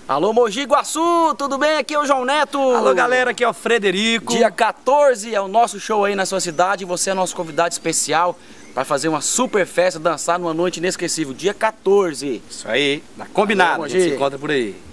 Alô, Mogi Guaçu, tudo bem? Aqui é o João Neto. Alô, galera, aqui é o Frederico. Dia 14 é o nosso show aí na sua cidade. Você é nosso convidado especial para fazer uma super festa, dançar numa noite inesquecível. Dia 14. Isso aí, tá combinado. Alô, a gente se encontra por aí.